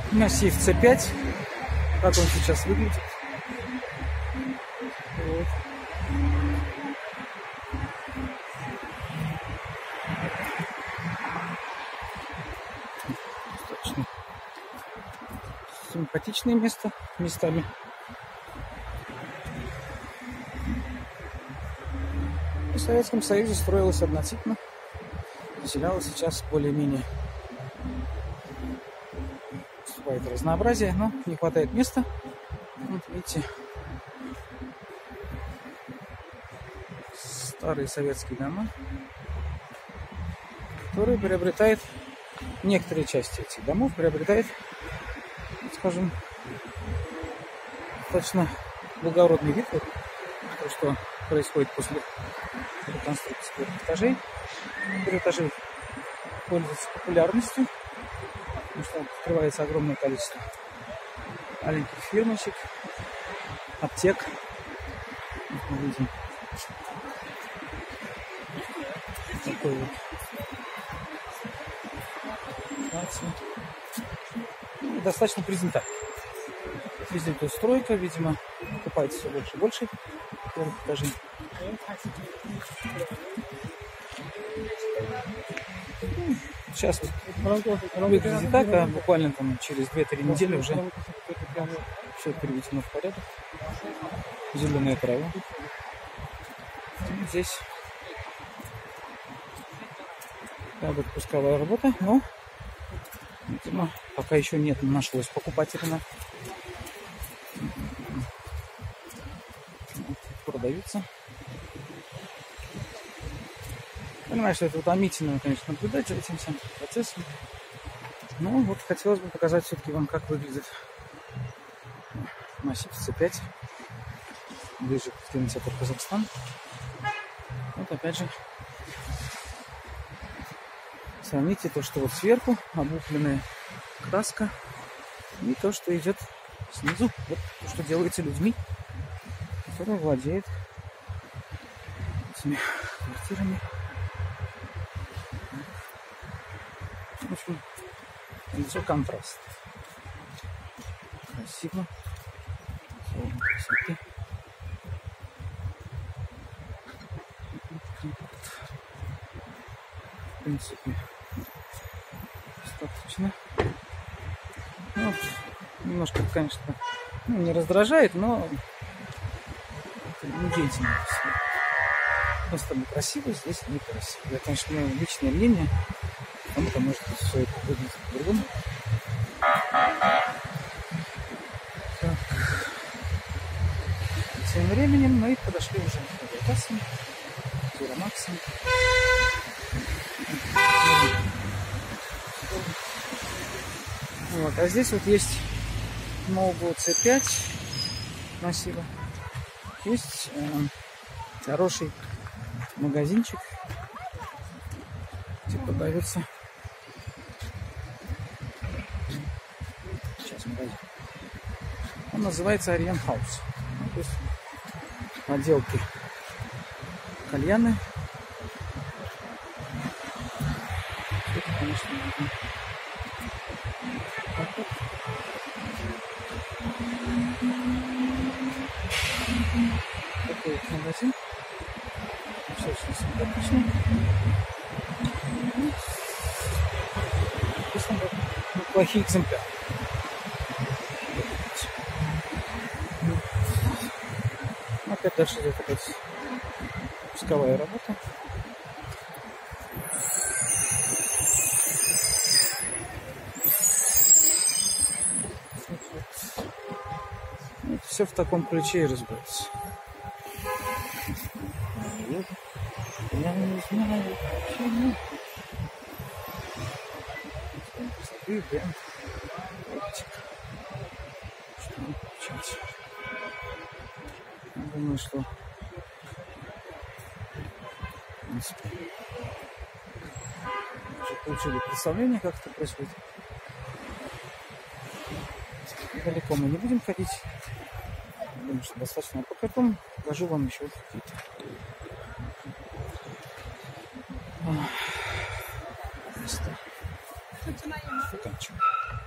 Массив С5. Как он сейчас выглядит. Вот. Достаточно симпатичное место местами. В Советском Союзе строилось однотипно. Заселялось сейчас более-менее. Поступает разнообразие, но не хватает места. Вот видите, старые советские дома, которые приобретают некоторые части этих домов, приобретает, скажем, достаточно благородный вид. Вот то, что происходит после реконструкции первых этажей. Первые этажи пользуются популярностью, потому что открывается огромное количество маленьких фирмочек, аптек. Вот мы видим такой вот достаточно презентабельно. Везде стройка, видимо, покупается все больше и больше первых этажей. Сейчас выглядит так, а буквально там через 2-3 недели уже все приведено в порядок. Зеленая трава. И здесь вот пусковая работа, но, видимо, пока еще нет, нашлось покупателя. Продаются. Понимаю, что это утомительно, конечно, наблюдать за этим всем процессом. Но вот хотелось бы показать все-таки вам, как выглядит массив С5 ближе к кинотеатру Казахстан. Вот опять же сравните то, что вот сверху облупленная краска, и то, что идет снизу. Вот то, что делается людьми, которые владеют этими квартирами. В общем, лицо контраст. Красиво. Красоты. В принципе, достаточно. Ну, немножко, конечно, не раздражает, но это не деятельность. Просто некрасиво, здесь некрасиво. Это, конечно, мое личное мнение. Кому-то может быть все это выглядит по-другому. Тем временем мы подошли уже к Еврокассам, к Евромаксам. Вот, а здесь вот есть нового С5 массива. Есть хороший магазинчик, где продается. Сейчас мы пойдем. Он называется Ариен Хаус. То есть отделки кальяны. Это, конечно, видно. Такой вот магазин. Все очень симпатично. Плохие экземпляры. Опять дальше идет опять пусковая работа. Вот все в таком ключе и разбирается. Я не знаю, почему. Что не получается. Я думаю, что в принципе уже получили представление, как это происходит. Далеко мы не будем ходить. Я думаю, что достаточно. А потом покажу вам еще какие-то места. Заканчиваем.